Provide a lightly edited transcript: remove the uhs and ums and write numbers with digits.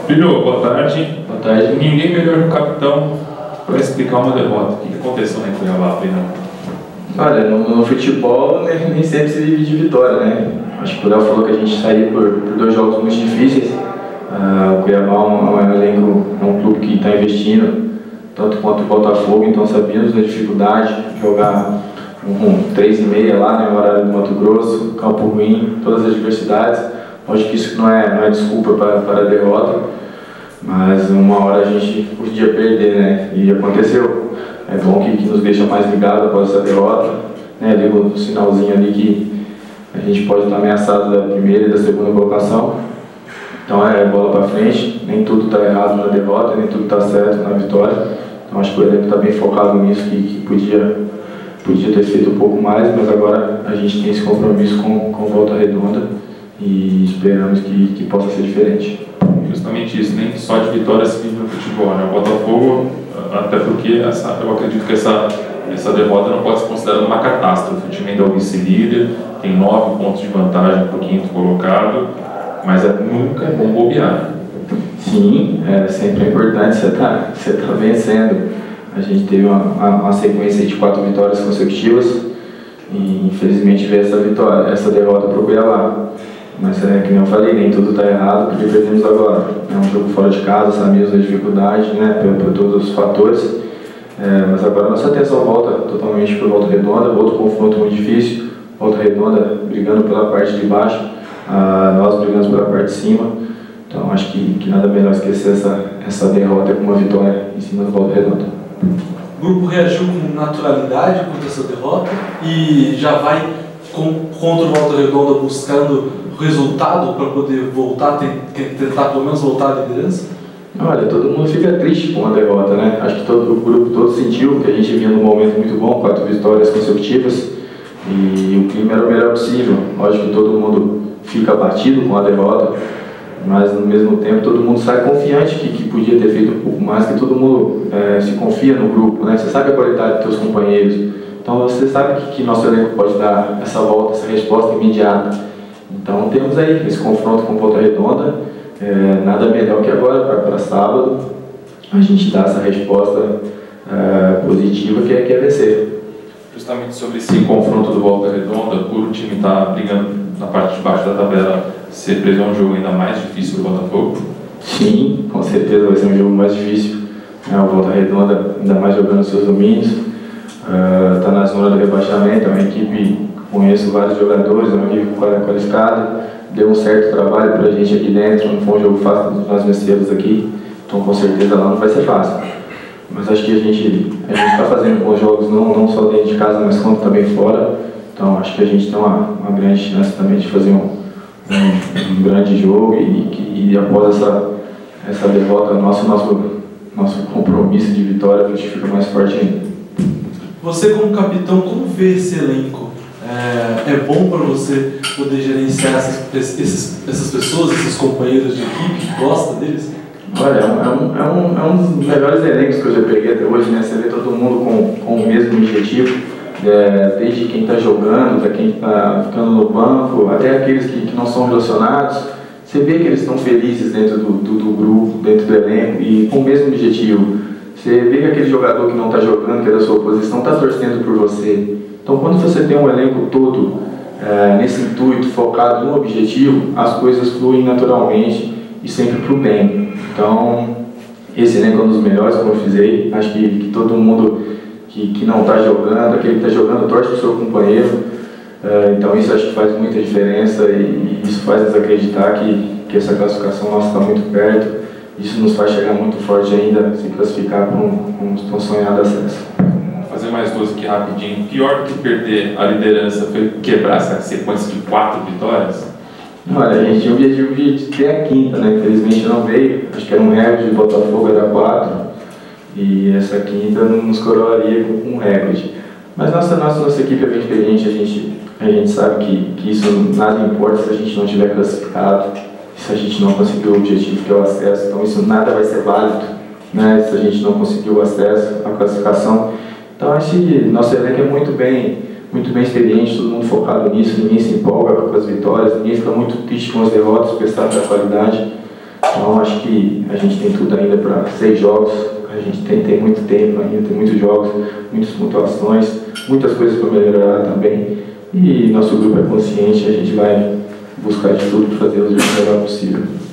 Filho, boa tarde. Boa tarde. Ninguém melhor que o capitão para explicar uma derrota. O que aconteceu na Cuiabá, Filho? Olha, no futebol nem sempre se vive de vitória, né? Acho que o Léo falou que a gente saiu por 2 jogos muito difíceis. O Cuiabá é um clube que está investindo, tanto quanto o Botafogo, então sabíamos da dificuldade de jogar 3h30 lá, né, no horário do Mato Grosso, campo ruim, todas as adversidades. Acho que isso não é desculpa para a derrota, mas uma hora a gente podia perder, né? E aconteceu. É bom que nos deixa mais ligados após essa derrota, né? Ali no sinalzinho ali que a gente pode estar ameaçado da primeira e da segunda colocação. Então é bola para frente, nem tudo está errado na derrota, nem tudo está certo na vitória. Então acho que o elenco está bem focado nisso, que podia ter feito um pouco mais, mas agora a gente tem esse compromisso com Volta Redonda e esperamos que possa ser diferente. Justamente isso, nem só de vitória se vive no futebol, né? O Botafogo, até porque eu acredito que essa derrota não pode ser considerada uma catástrofe. O time ainda é o vice-líder, tem 9 pontos de vantagem para o 5º colocado, mas nunca é bom bobear. Sim, sempre é importante você tá vencendo. A gente teve uma sequência de 4 vitórias consecutivas e infelizmente veio essa derrota para o Cuiabá. Mas que nem eu falei, nem tudo está errado porque perdemos agora. É um jogo fora de casa, sabemos a dificuldade, né, por todos os fatores. Mas agora nossa atenção volta totalmente para Volta Redonda, outro confronto muito difícil. Volta Redonda brigando pela parte de baixo, nós brigando pela parte de cima. Então acho que nada melhor esquecer essa derrota com uma vitória em cima do Volta Redonda. O grupo reagiu com naturalidade contra essa derrota e já vai contra o Volta Redonda buscando resultado para poder voltar, tentar pelo menos voltar à liderança? Olha, todo mundo fica triste com a derrota, né? Acho que o grupo todo sentiu que a gente vinha num momento muito bom, 4 vitórias consecutivas e o clima era o melhor possível. Lógico que todo mundo fica abatido com a derrota, mas no mesmo tempo todo mundo sai confiante que podia ter feito um pouco mais, que todo mundo se confia no grupo, né? Você sabe a qualidade dos seus companheiros, então você sabe que nosso elenco pode dar essa volta, essa resposta imediata. Então temos aí esse confronto com Volta Redonda, nada melhor que agora para sábado a gente dar essa resposta positiva que é vencer. Justamente sobre esse confronto do Volta Redonda, por o time estar brigando na parte de baixo da tabela, você prevê um jogo ainda mais difícil para o Botafogo? Sim, com certeza vai ser um jogo mais difícil. O Volta Redonda ainda mais jogando seus domínios, está na zona do rebaixamento, é uma equipe, conheço vários jogadores, é uma equipe qualificada, deu um certo trabalho para a gente aqui dentro, não foi um jogo fácil nós vencermos aqui, então com certeza lá não vai ser fácil. Mas acho que a gente está fazendo bons jogos, não só dentro de casa, mas como também fora, então acho que a gente tem uma grande chance também de fazer um grande jogo e após essa derrota, nosso compromisso de vitória a gente fica mais forte ainda. Você como capitão, como vê esse elenco? É bom para você poder gerenciar essas pessoas, esses companheiros de equipe, gosta deles? Olha, é um dos melhores elencos que eu já peguei até hoje, né? Você vê todo mundo com o mesmo objetivo, desde quem está jogando, até quem está ficando no banco, até aqueles que não são relacionados. Você vê que eles estão felizes dentro do grupo, dentro do elenco e com o mesmo objetivo. Você vê que aquele jogador que não está jogando, que é da sua posição, está torcendo por você. Então, quando você tem um elenco todo nesse intuito, focado no objetivo, as coisas fluem naturalmente e sempre para o bem. Então, esse elenco é um dos melhores, como eu fiz. Acho que todo mundo que não está jogando, aquele que está jogando, torce para o seu companheiro. Então, isso acho que faz muita diferença e isso faz nos acreditar que essa classificação nossa está muito perto. Isso nos faz chegar muito forte ainda, se classificar para um sonhado acesso. Fazer mais 2 aqui rapidinho. Pior do que perder a liderança foi quebrar essa sequência de 4 vitórias? Olha, a gente tinha o objetivo de ter a 5ª, né? Infelizmente não veio. Acho que era um recorde de Botafogo, era 4. E essa 5ª não nos coroaria com um recorde. Mas nossa equipe é bem experiente, a gente sabe que isso nada importa se a gente não tiver classificado, se a gente não conseguir o objetivo que é o acesso. Então isso nada vai ser válido, né? Se a gente não conseguir o acesso, a classificação. Então nosso elenco é muito bem experiente, todo mundo focado nisso, ninguém se empolga com as vitórias, ninguém fica muito triste com as derrotas, por estar da qualidade Então acho que a gente tem tudo ainda para 6 jogos, a gente tem muito tempo ainda, tem muitos jogos, muitas pontuações, muitas coisas para melhorar também. E nosso grupo é consciente, a gente vai buscar de tudo para fazer o melhor possível.